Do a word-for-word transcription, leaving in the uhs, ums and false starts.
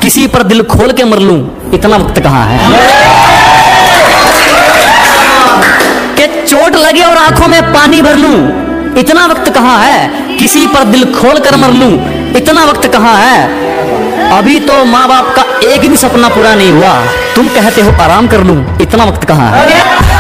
किसी पर दिल खोल के मर लूं, इतना वक्त कहाँ है। कि चोट लगे और आंखों में पानी भर लूं, इतना वक्त कहाँ है। किसी पर दिल खोल कर मर लूं, इतना वक्त कहाँ है। अभी तो माँ बाप का एक भी सपना पूरा नहीं हुआ, तुम कहते हो आराम कर लूं, इतना वक्त कहाँ है।